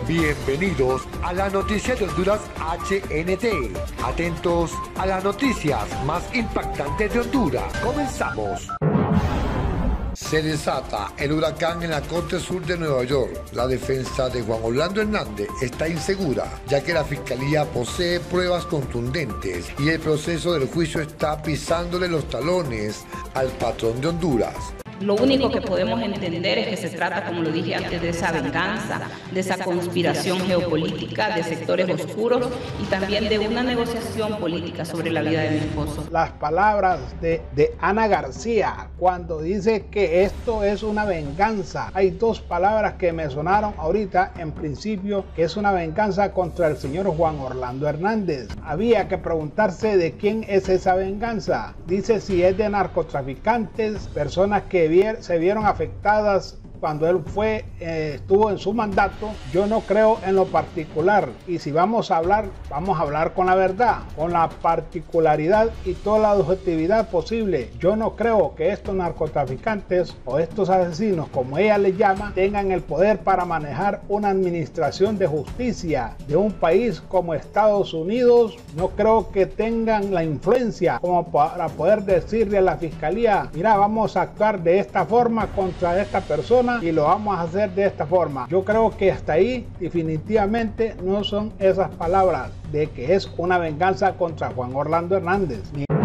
Bienvenidos a la noticia de Honduras HNT. Atentos a las noticias más impactantes de Honduras. Comenzamos. Se desata el huracán en la costa sur de Nueva York. La defensa de Juan Orlando Hernández está insegura, ya que la fiscalía posee pruebas contundentes y el proceso del juicio está pisándole los talones al patrón de Honduras. Lo único que podemos entender es que se trata, como lo dije antes, de esa venganza, de esa conspiración geopolítica, de sectores oscuros y también de una negociación política sobre la vida de mi esposo. Las palabras de Ana García cuando dice que esto es una venganza. Hay dos palabras que me sonaron ahorita en principio, que es una venganza contra el señor Juan Orlando Hernández. Había que preguntarse de quién es esa venganza. Dice si es de narcotraficantes, personas que se vieron afectadas cuando él estuvo en su mandato. Yo no creo en lo particular, y si vamos a hablar con la verdad, con la particularidad y toda la objetividad posible. Yo no creo que estos narcotraficantes o estos asesinos, como ella les llama, tengan el poder para manejar una administración de justicia de un país como Estados Unidos. No creo que tengan la influencia como para poder decirle a la fiscalía: mira, vamos a actuar de esta forma contra esta persona y lo vamos a hacer de esta forma. Yo creo que hasta ahí definitivamente no son esas palabras de que es una venganza contra Juan Orlando Hernández.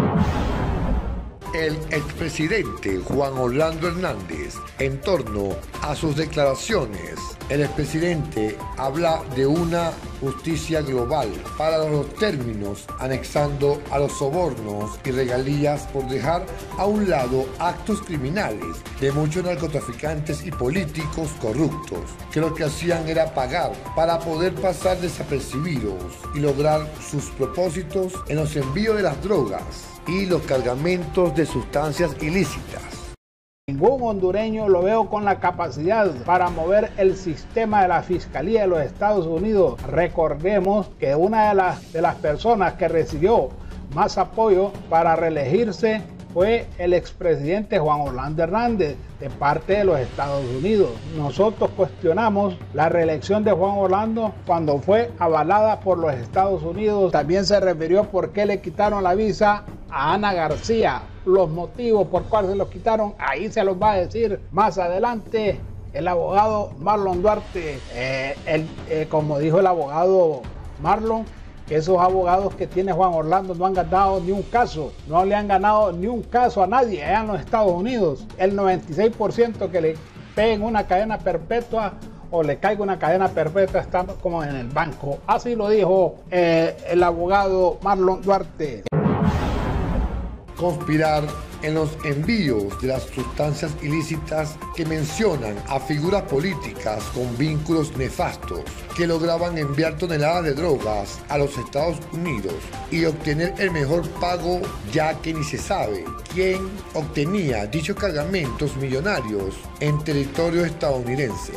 El expresidente Juan Orlando Hernández, en torno a sus declaraciones, el expresidente habla de una justicia global para los términos, anexando a los sobornos y regalías por dejar a un lado actos criminales de muchos narcotraficantes y políticos corruptos, que lo que hacían era pagar para poder pasar desapercibidos y lograr sus propósitos en los envíos de las drogas y los cargamentos de sustancias ilícitas. Ningún hondureño lo veo con la capacidad para mover el sistema de la Fiscalía de los Estados Unidos. Recordemos que una de las personas que recibió más apoyo para reelegirse fue el expresidente Juan Orlando Hernández, de parte de los Estados Unidos. Nosotros cuestionamos la reelección de Juan Orlando cuando fue avalada por los Estados Unidos. También se refirió por qué le quitaron la visa a Ana García. Los motivos por cuáles se los quitaron, ahí se los va a decir más adelante el abogado Marlon Duarte. Como dijo el abogado Marlon, que esos abogados que tiene Juan Orlando no han ganado ni un caso, no le han ganado ni un caso a nadie allá en los Estados Unidos. El 96% que le peguen una cadena perpetua o le caiga una cadena perpetua está como en el banco. Así lo dijo el abogado Marlon Duarte. Conspirar en los envíos de las sustancias ilícitas que mencionan a figuras políticas con vínculos nefastos que lograban enviar toneladas de drogas a los Estados Unidos y obtener el mejor pago, ya que ni se sabe quién obtenía dichos cargamentos millonarios en territorio estadounidense.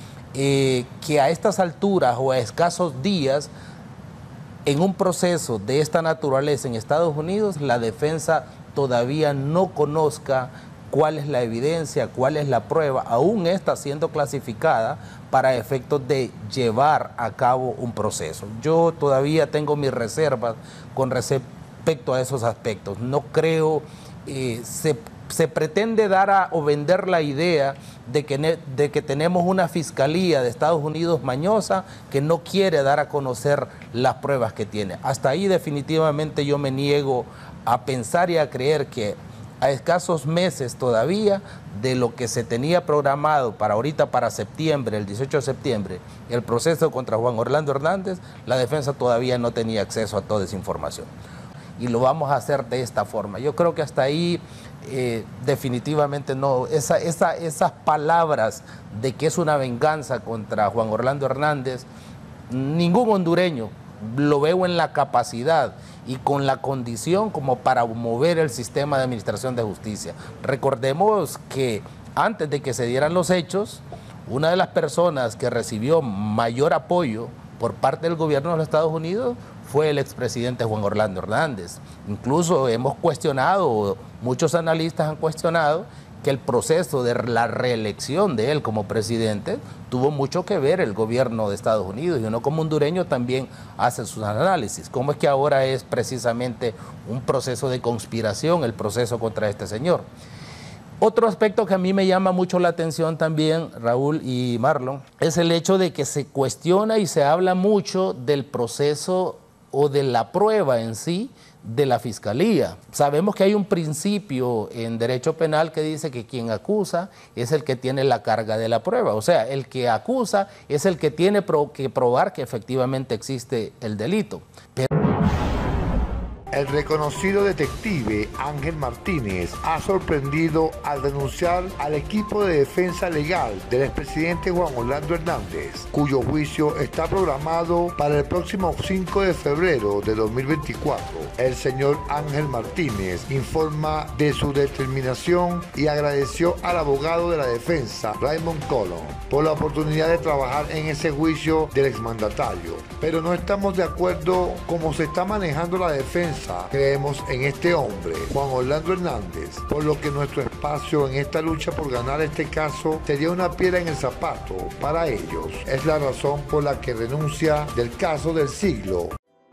Que a estas alturas o a escasos días, en un proceso de esta naturaleza en Estados Unidos, la defensa todavía no conozca cuál es la evidencia, cuál es la prueba, aún está siendo clasificada para efectos de llevar a cabo un proceso. Yo todavía tengo mis reservas con respecto a esos aspectos. No creo, se pretende dar o vender la idea de que tenemos una fiscalía de Estados Unidos mañosa que no quiere dar a conocer las pruebas que tiene. Hasta ahí definitivamente yo me niego a pensar y a creer que a escasos meses todavía de lo que se tenía programado para ahorita, para septiembre, el 18 de septiembre, el proceso contra Juan Orlando Hernández, la defensa todavía no tenía acceso a toda esa información. Y lo vamos a hacer de esta forma. Yo creo que hasta ahí definitivamente no. Esas palabras de que es una venganza contra Juan Orlando Hernández, ningún hondureño lo veo en la capacidad y con la condición como para mover el sistema de administración de justicia. Recordemos que antes de que se dieran los hechos, una de las personas que recibió mayor apoyo por parte del gobierno de los Estados Unidos fue el expresidente Juan Orlando Hernández. Incluso hemos cuestionado, muchos analistas han cuestionado que el proceso de la reelección de él como presidente tuvo mucho que ver el gobierno de Estados Unidos, y uno como hondureño también hace sus análisis. ¿Cómo es que ahora es precisamente un proceso de conspiración el proceso contra este señor? Otro aspecto que a mí me llama mucho la atención también, Raúl y Marlon, es el hecho de que se cuestiona y se habla mucho del proceso o de la prueba en sí de la Fiscalía. Sabemos que hay un principio en derecho penal que dice que quien acusa es el que tiene la carga de la prueba. O sea, el que acusa es el que tiene que probar que efectivamente existe el delito. El reconocido detective Ángel Martínez ha sorprendido al denunciar al equipo de defensa legal del expresidente Juan Orlando Hernández, cuyo juicio está programado para el próximo 5 de febrero de 2024. El señor Ángel Martínez informa de su determinación y agradeció al abogado de la defensa, Raymond Colón, por la oportunidad de trabajar en ese juicio del exmandatario. Pero no estamos de acuerdo cómo se está manejando la defensa. Creemos en este hombre, Juan Orlando Hernández, por lo que nuestro espacio en esta lucha por ganar este caso sería una piedra en el zapato para ellos. Es la razón por la que renuncia del caso del siglo.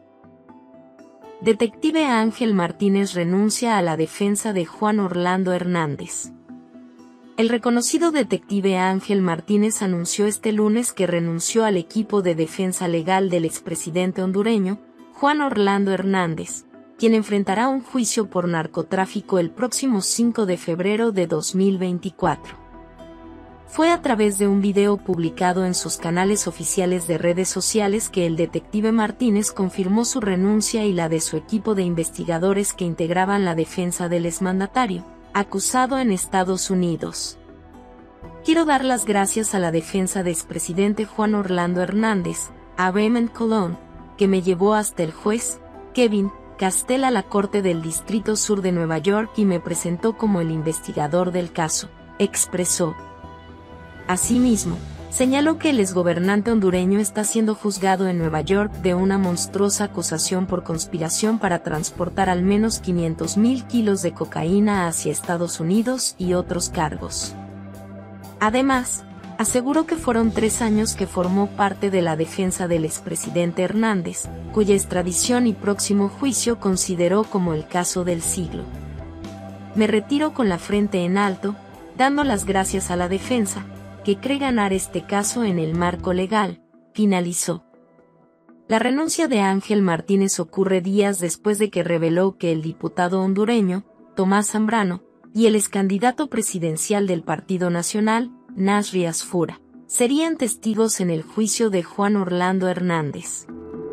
Detective Ángel Martínez renuncia a la defensa de Juan Orlando Hernández. El reconocido detective Ángel Martínez anunció este lunes que renunció al equipo de defensa legal del expresidente hondureño, Juan Orlando Hernández, quien enfrentará un juicio por narcotráfico el próximo 5 de febrero de 2024. Fue a través de un video publicado en sus canales oficiales de redes sociales que el detective Martínez confirmó su renuncia y la de su equipo de investigadores que integraban la defensa del exmandatario, acusado en Estados Unidos. Quiero dar las gracias a la defensa del expresidente Juan Orlando Hernández, a Raymond Colón, que me llevó hasta el juez, Kevin Castell, a la Corte del Distrito Sur de Nueva York y me presentó como el investigador del caso, expresó. Asimismo, señaló que el exgobernante hondureño está siendo juzgado en Nueva York de una monstruosa acusación por conspiración para transportar al menos 500,000 kilos de cocaína hacia Estados Unidos y otros cargos. Además, aseguró que fueron 3 años que formó parte de la defensa del expresidente Hernández, cuya extradición y próximo juicio consideró como el caso del siglo. Me retiro con la frente en alto, dando las gracias a la defensa, que cree ganar este caso en el marco legal, finalizó. La renuncia de Ángel Martínez ocurre días después de que reveló que el diputado hondureño, Tomás Zambrano, y el excandidato presidencial del Partido Nacional, Nasri Asfura, serían testigos en el juicio de Juan Orlando Hernández.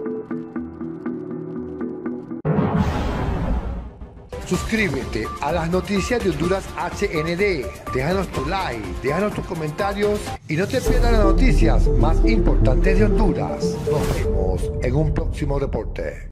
Suscríbete a las noticias de Honduras HND, déjanos tu like, déjanos tus comentarios y no te pierdas las noticias más importantes de Honduras. Nos vemos en un próximo reporte.